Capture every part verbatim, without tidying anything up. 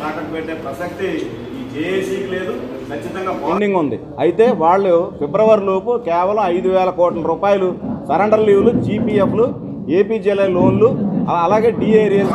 తాకట్టు పెట్టే ప్రసక్తి ఈ జేఏసీకి లేదు. ఖచ్చితంగా పెండింగ్ ఉంది. అయితే వాళ్ళు ఫిబ్రవరి లోపు కేవలం ఐదు వేల కోట్ల రూపాయలు సరెండర్ లీవ్లు, జీపీఎఫ్లు, ఏపీజీఎల్ఐ లోన్లు, అలాగే డిఏరియల్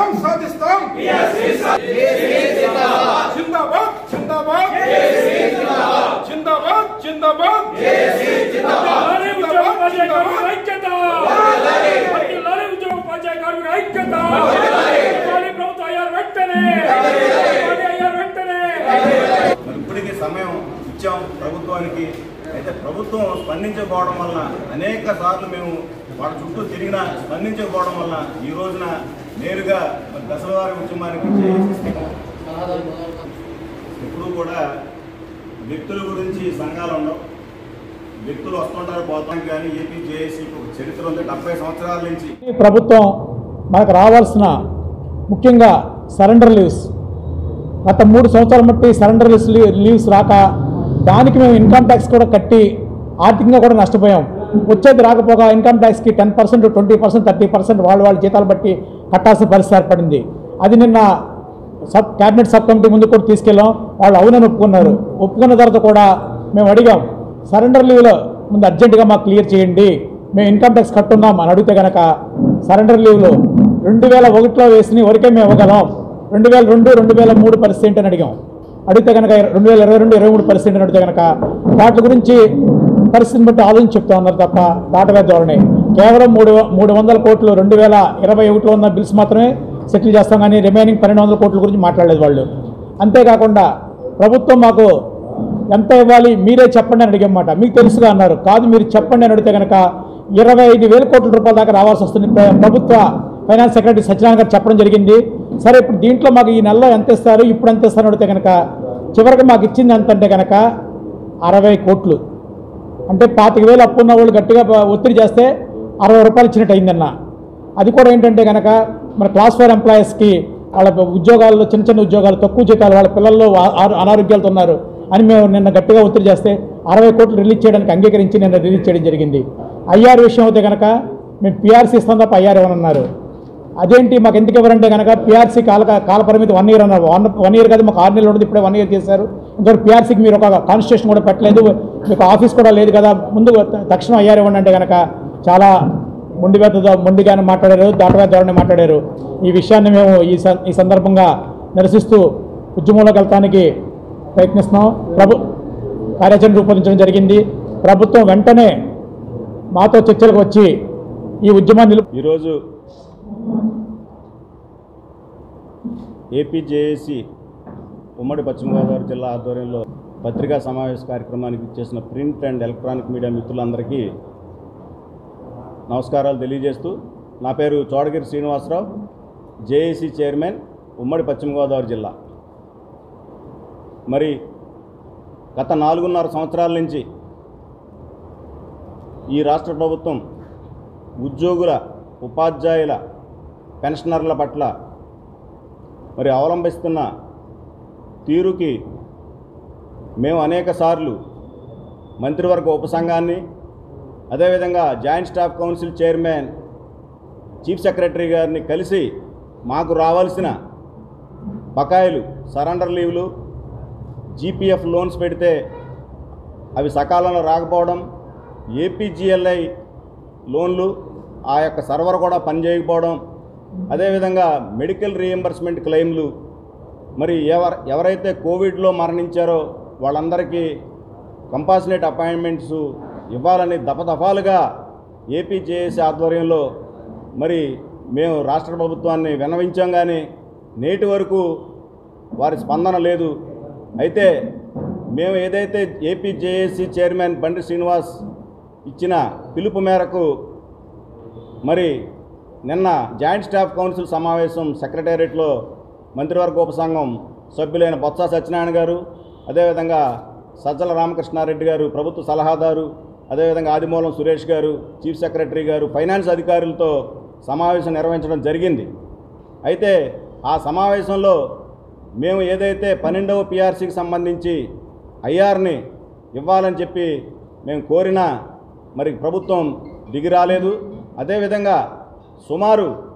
ఇప్పటికీ సమయం ఇచ్చాం ప్రభుత్వానికి. అయితే ప్రభుత్వం స్పందించకపోవడం వల్ల అనేక సార్లు మేము వాళ్ళ చుట్టూ తిరిగినా స్పందించకపోవడం వల్ల ఈ రోజున నేరుగా దశలవారి ఉద్యమానికి ఎప్పుడూ కూడా వ్యక్తుల గురించి సంఘాలు ఉండవు, వ్యక్తులు వస్తుంటారు పోతాం. కానీ ఏపీ జేఏసీకి ఒక చరిత్ర ఉంది. డెబ్బై సంవత్సరాల నుంచి ప్రభుత్వం మనకు రావాల్సిన ముఖ్యంగా సరెండర్ లీవ్స్ గత మూడు సంవత్సరాల మట్టి సరెండర్ లీవ్స్ లీవ్స్ రాక దానికి మేము ఇన్కమ్ ట్యాక్స్ కూడా కట్టి ఆర్థికంగా కూడా నష్టపోయాం. వచ్చేది రాకపోగా ఇన్కమ్ ట్యాక్స్కి ten percent twenty percent thirty percent వాళ్ళ వాళ్ళ జీతాలు బట్టి కట్టాల్సిన పరిస్థితి ఏర్పడింది. అది నిన్న సబ్ క్యాబినెట్ సబ్ కమిటీ ముందు కూడా తీసుకెళ్ళాం. వాళ్ళు అవునని ఒప్పుకున్నారు. ఒప్పుకున్న తర్వాత కూడా మేము అడిగాం, సరెండర్ లీవ్లో ముందు అర్జెంటుగా మాకు క్లియర్ చేయండి, మేము ఇన్కమ్ ట్యాక్స్ కట్టున్నాం అని అడిగితే కనుక సరెండర్ లీవ్లో రెండు వేల ఒకటిలో వేసిన వరకే మేము ఇవ్వగలం, రెండు వేల రెండు రెండు వేల మూడు పరిస్థితి ఏంటని అడిగాం. అడిగితే కనుక రెండు వేల ఇరవై రెండు ఇరవై మూడు పరిస్థితి అని అడిగితే కనుక వాటి గురించి పరిస్థితిని బట్టి ఆలోచన చెప్తా ఉన్నారు తప్ప దాటవే ధోరణి. కేవలం మూడు మూడు వందల కోట్లు రెండు వేల ఇరవై ఒకటిలో ఉన్న బిల్స్ మాత్రమే సెటిల్ చేస్తాం, కానీ రిమైనింగ్ పన్నెండు వందల కోట్ల గురించి మాట్లాడలేదు వాళ్ళు. అంతేకాకుండా ప్రభుత్వం మాకు ఎంత ఇవ్వాలి మీరే చెప్పండి అని అడిగమాట. మీకు తెలుసుగా అన్నారు. కాదు మీరు చెప్పండి అని అడిగితే కనుక ఇరవై ఐదు వేల కోట్ల రూపాయల దాకా రావాల్సి వస్తుంది. ప్రభుత్వ ఫైనాన్స్ సెక్రటరీ సత్యనారాయణ గారు చెప్పడం జరిగింది. సరే ఇప్పుడు దీంట్లో మాకు ఈ నెలలో ఎంత ఇస్తారు, ఇప్పుడు ఎంత ఇస్తారు అడిగితే కనుక చివరికి మాకు ఇచ్చింది ఎంత అంటే కనుక అరవై కోట్లు. అంటే పాతిక వేలు అప్పున్న వాళ్ళు గట్టిగా ఒత్తిడి చేస్తే అరవై రూపాయలు ఇచ్చినట్టు అయిందన్న. అది కూడా ఏంటంటే కనుక మన క్లాస్ ఫోర్ ఎంప్లాయీస్కి వాళ్ళ ఉద్యోగాల్లో చిన్న చిన్న ఉద్యోగాలు తక్కువ జీతాలు వాళ్ళ పిల్లల్లో అనారోగ్యాలతో ఉన్నారు అని మేము నిన్న గట్టిగా ఒత్తిడి చేస్తే అరవై కోట్లు రిలీజ్ చేయడానికి అంగీకరించి నిన్న రిలీజ్ చేయడం జరిగింది. ఐఆర్ విషయం అయితే కనుక మేము పిఆర్సీ ఇస్తాం తప్ప ఐఆర్ ఇవ్వనన్నారు. అదేంటి మాకు ఎందుకు ఇవ్వరంటే కనుక పిఆర్సీ కాల కాల పరిమితి వన్ ఇయర్ అన్నారు. వన్ వన్ ఇయర్ కదా మాకు ఆరు నెలలు ఉండదు, ఇప్పుడే వన్ ఇయర్ చేశారు. ఇంకొకటి పిఆర్సీకి మీరు ఒక కాన్స్టిట్యూషన్ కూడా పెట్టలేదు, మీకు ఆఫీస్ కూడా లేదు కదా, ముందు తక్షణం ఐఆర్ ఇవ్వండి అంటే కనుక చాలా మొండివేత మొండిగానే మాట్లాడారు, దాటవే ధోరణి మాట్లాడారు. ఈ విషయాన్ని మేము ఈ ఈ సందర్భంగా నిరసిస్తూ ఉద్యమంలోకి వెళ్తానికి ప్రయత్నిస్తున్నాం. ప్రభు కార్యాచరణ రూపొందించడం జరిగింది. ప్రభుత్వం వెంటనే మాతో చర్చలకు వచ్చి ఈ ఉద్యమాన్ని ఈరోజు ఏపీ జేఏసీ ఉమ్మడి పశ్చిమ గోదావరి జిల్లా ఆధ్వర్యంలో పత్రికా సమావేశ కార్యక్రమానికి ఇచ్చేసిన ప్రింట్ అండ్ ఎలక్ట్రానిక్ మీడియా మిత్రులందరికీ నమస్కారాలు తెలియజేస్తూ, నా పేరు చోడగిరి శ్రీనివాసరావు, జేఏసీ చైర్మన్, ఉమ్మడి పశ్చిమ గోదావరి జిల్లా. మరి గత నాలుగున్నర సంవత్సరాల నుంచి ఈ రాష్ట్ర ప్రభుత్వం ఉద్యోగుల, ఉపాధ్యాయుల, పెన్షనర్ల పట్ల మరి అవలంబిస్తున్న తీరుకి మేము అనేక సార్లు మంత్రివర్గ ఉపసంఘాన్ని, అదేవిధంగా joint staff council chairman, chief secretary గారిని కలిసి మాకు రావాల్సిన బకాయిలు, సరెండర్ లీవ్లు, జీపీఎఫ్ లోన్స్ పెడితే అవి సకాలంలో రాకపోవడం, ఏపీజీఎల్ఐ లోన్లు ఆ యొక్క సర్వర్ కూడా పనిచేయకపోవడం, అదేవిధంగా మెడికల్ రీఎంబర్స్మెంట్ క్లెయిమ్లు, మరి ఎవరు ఎవరైతే కోవిడ్లో మరణించారో వాళ్ళందరికీ కంపాసినేట్ అపాయింట్మెంట్స్ ఇవ్వాలని దఫదఫాలుగా ఏపీ జేఏసీ ఆధ్వర్యంలో మరి మేము రాష్ట్ర ప్రభుత్వాన్ని విన్నవించాం. కానీ నేటి వరకు వారి స్పందన లేదు. అయితే మేము ఏదైతే ఏపీ జేఏసీ చైర్మన్ బండి శ్రీనివాస్ ఇచ్చిన పిలుపు మేరకు మరి నిన్న జాయింట్ స్టాఫ్ కౌన్సిల్ సమావేశం సెక్రటేరియట్లో మంత్రివర్గ ఉపసంఘం సభ్యులైన బొత్స సత్యనారాయణ గారు, అదేవిధంగా సజ్జల రామకృష్ణారెడ్డి గారు ప్రభుత్వ సలహాదారు, అదేవిధంగా ఆదిమూలం సురేష్ గారు చీఫ్ సెక్రటరీ గారు, ఫైనాన్స్ అధికారులతో సమావేశం నిర్వహించడం జరిగింది. అయితే ఆ సమావేశంలో మేము ఏదైతే పన్నెండవ పిఆర్సీకి సంబంధించి ఐఆర్ని ఇవ్వాలని చెప్పి మేము కోరినా మరి ప్రభుత్వం దిగి రాలేదు. అదేవిధంగా సుమారు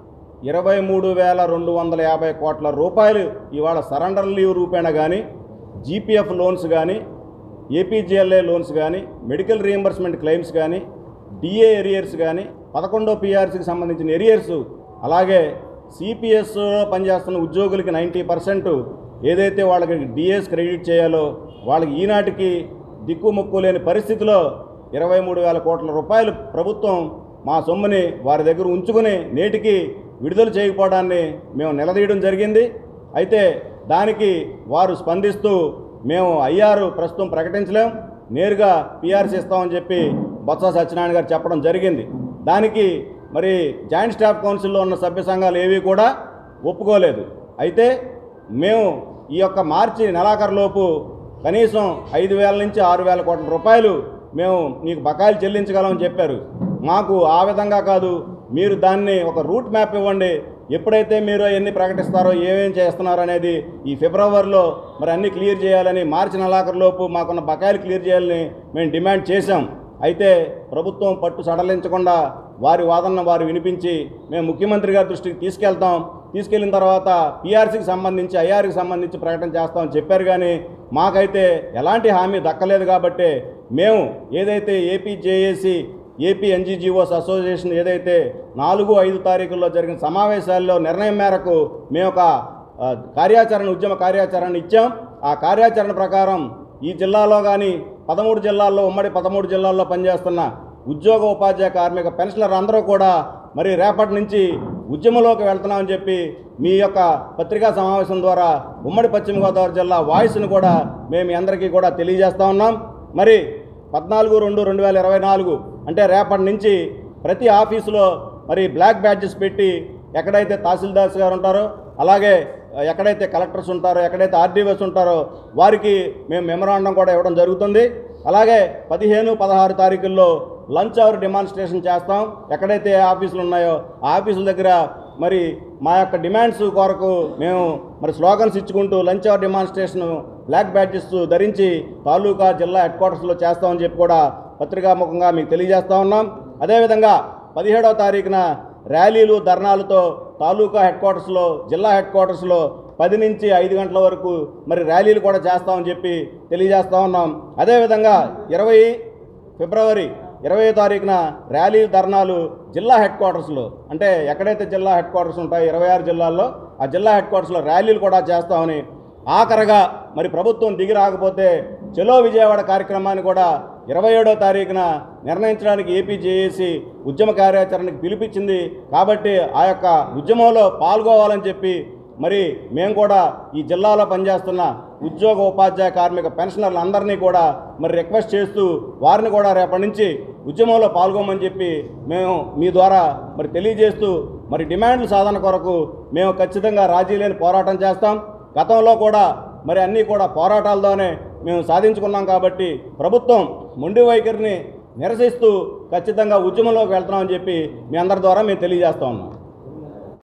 ఇరవై మూడు వేల రెండు వందల యాభై కోట్ల రూపాయలు ఇవాళ సరెండర్ లీవ్ రూపేణ కానీ, జీపీఎఫ్ లోన్స్ కానీ, ఏపీజీఎల్ఏ లోన్స్ కానీ, మెడికల్ రీఎంబర్స్మెంట్ క్లెయిమ్స్ కానీ, డిఏ ఎరియర్స్ కానీ, పదకొండో పీఆర్సీకి సంబంధించిన ఎరియర్స్, అలాగే సిపిఎస్లో పనిచేస్తున్న ఉద్యోగులకి నైంటీ పర్సెంట్ ఏదైతే వాళ్ళకి డిఎస్ క్రెడిట్ చేయాలో వాళ్ళకి ఈనాటికి దిక్కుముక్కు లేని పరిస్థితిలో ఇరవై మూడు వేల కోట్ల రూపాయలు ప్రభుత్వం మా సొమ్ముని వారి దగ్గర ఉంచుకుని నేటికి విడుదల చేయకపోవడాన్ని మేము నిలదీయడం జరిగింది. అయితే దానికి వారు స్పందిస్తూ మేము ఐఆర్ ప్రస్తుతం ప్రకటించలేం, నేరుగా పీఆర్సీ ఇస్తామని చెప్పి బొత్స సత్యనారాయణ గారు చెప్పడం జరిగింది. దానికి మరి జాయింట్ స్టాఫ్ కౌన్సిల్లో ఉన్న సభ్య సంఘాలు ఏవి కూడా ఒప్పుకోలేదు. అయితే మేము ఈ యొక్క మార్చి నెలాఖరులోపు కనీసం ఐదు వేల నుంచి ఆరు వేల కోట్ల రూపాయలు మేము నీకు బకాయిలు చెల్లించగలమని చెప్పారు. మాకు ఆ విధంగా కాదు, మీరు దాన్ని ఒక రూట్ మ్యాప్ ఇవ్వండి, ఎప్పుడైతే మీరు ఎన్ని ప్రకటిస్తారో ఏమేం చేస్తున్నారో అనేది ఈ ఫిబ్రవరిలో మరి అన్నీ క్లియర్ చేయాలని, మార్చి నెలాఖరులోపు మాకున్న బకాయిలు క్లియర్ చేయాలని మేము డిమాండ్ చేశాం. అయితే ప్రభుత్వం పట్టు సడలించకుండా వారి వాదనను వారు వినిపించి మేము ముఖ్యమంత్రి గారి దృష్టికి తీసుకెళ్తాం, తీసుకెళ్ళిన తర్వాత పీఆర్సీకి సంబంధించి ఐఆర్కి సంబంధించి ప్రకటన చేస్తామని చెప్పారు. కానీ మాకైతే ఎలాంటి హామీ దక్కలేదు. కాబట్టి మేము ఏదైతే AP JAC, AP NGGOs association ఏదైతే నాలుగు ఐదు తారీఖుల్లో జరిగిన సమావేశాల్లో నిర్ణయం మేరకు మేము ఒక కార్యాచరణ ఉద్యమ కార్యాచరణ ఇచ్చాం. ఆ కార్యాచరణ ప్రకారం ఈ జిల్లాలో కానీ పదమూడు జిల్లాల్లో ఉమ్మడి పదమూడు జిల్లాల్లో పనిచేస్తున్న ఉద్యోగ ఉపాధ్యాయ కార్మిక పెన్షనర్ అందరూ కూడా మరి రేపటి నుంచి ఉద్యమంలోకి వెళ్తున్నామని చెప్పి మీ యొక్క పత్రికా సమావేశం ద్వారా ఉమ్మడి పశ్చిమ గోదావరి జిల్లా వాయిస్ను కూడా మేము అందరికీ కూడా తెలియజేస్తూ ఉన్నాం. మరి పద్నాలుగు రెండు రెండు వేల ఇరవై నాలుగు అంటే రేపటి నుంచి ప్రతి ఆఫీసులో మరి బ్లాక్ బ్యాడ్జెస్ పెట్టి ఎక్కడైతే తహసీల్దార్స్ గారు ఉంటారో, అలాగే ఎక్కడైతే కలెక్టర్స్ ఉంటారో, ఎక్కడైతే ఆర్డీఓస్ ఉంటారో వారికి మేము మెమరాండం కూడా ఇవ్వడం జరుగుతుంది. అలాగే పదిహేను పదహారు తారీఖుల్లో లంచ్ అవర్ డిమాన్స్ట్రేషన్ చేస్తాం. ఎక్కడైతే ఆఫీసులు ఉన్నాయో ఆ ఆఫీసుల దగ్గర మరి మా యొక్క డిమాండ్స్ కొరకు మేము మరి స్లోగన్స్ ఇచ్చుకుంటూ lunch hour demonstration black badges ధరించి తాలూకా జిల్లా హెడ్ క్వార్టర్స్లో చేస్తామని చెప్పి కూడా పత్రికాముఖంగా మీకు తెలియజేస్తూ ఉన్నాం. అదేవిధంగా పదిహేడవ తారీఖున ర్యాలీలు ధర్నాలతో తాలూకా హెడ్ క్వార్టర్స్లో, జిల్లా హెడ్ క్వార్టర్స్లో పది నుంచి ఐదు గంటల వరకు మరి ర్యాలీలు కూడా చేస్తామని చెప్పి తెలియజేస్తూ ఉన్నాం. అదేవిధంగా ఇరవై ఫిబ్రవరి ఇరవై తారీఖున ర్యాలీ ధర్నాలు జిల్లా హెడ్ క్వార్టర్స్లో, అంటే ఎక్కడైతే జిల్లా హెడ్ క్వార్టర్స్ ఉంటాయో ఇరవై ఆరు జిల్లాల్లో ఆ జిల్లా హెడ్ క్వార్టర్స్లో ర్యాలీలు కూడా చేస్తామని, ఆఖరగా మరి ప్రభుత్వం దిగి రాకపోతే చలో విజయవాడ కార్యక్రమాన్ని కూడా ఇరవై ఏడో తారీఖున నిర్ణయించడానికి ఏపీ జేఏసీ ఉద్యమ కార్యాచరణకు పిలిపించింది. కాబట్టి ఆ యొక్క ఉద్యమంలో పాల్గొవాలని చెప్పి మరి మేము కూడా ఈ జిల్లాలో పనిచేస్తున్న ఉద్యోగ ఉపాధ్యాయ కార్మిక పెన్షనర్లు అందరినీ కూడా మరి రిక్వెస్ట్ చేస్తూ వారిని కూడా రేపటి నుంచి ఉద్యమంలో పాల్గొమని చెప్పి మేము మీ ద్వారా మరి తెలియజేస్తూ మరి డిమాండ్ల సాధన కొరకు మేము ఖచ్చితంగా రాజీ లేని పోరాటం చేస్తాం. గతంలో కూడా మరి అన్నీ కూడా పోరాటాలతోనే మేము సాధించుకున్నాం. కాబట్టి ప్రభుత్వం మొండి వైఖరిని నిరసిస్తూ ఖచ్చితంగా ఉద్యమంలోకి వెళ్తున్నామని చెప్పి మీ అందరి ద్వారా మేము తెలియజేస్తా ఉన్నాం.